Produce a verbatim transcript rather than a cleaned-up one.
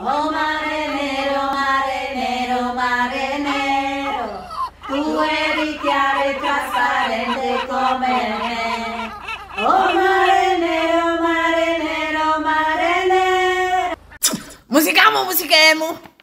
Oh mare nero, mare nero, mare nero, tu eri chiaro e trasparente come me. Oh mare nero, mare nero, mare nero. Musicamo, musichemo.